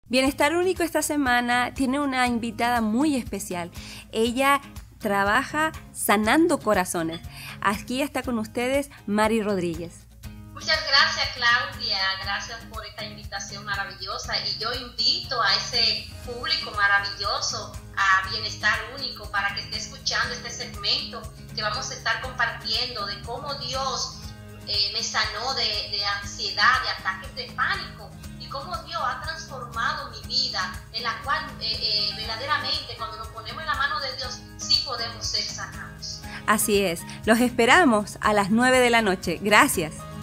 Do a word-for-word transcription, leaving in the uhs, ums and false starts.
Bienestar Único esta semana tiene una invitada muy especial. Ella trabaja sanando corazones. Aquí está con ustedes Mari Rodríguez. Muchas gracias, Claudia, gracias por esta invitación maravillosa, y yo invito a ese público maravilloso a Bienestar Único para que esté escuchando este segmento que vamos a estar compartiendo de cómo Dios eh, me sanó de, de ansiedad, de ataques de pánico, y cómo Dios ha transformado mi vida, en la cual eh, eh, verdaderamente cuando nos ponemos en la mano de Dios sí podemos ser sanados. Así es, los esperamos a las nueve de la noche. Gracias.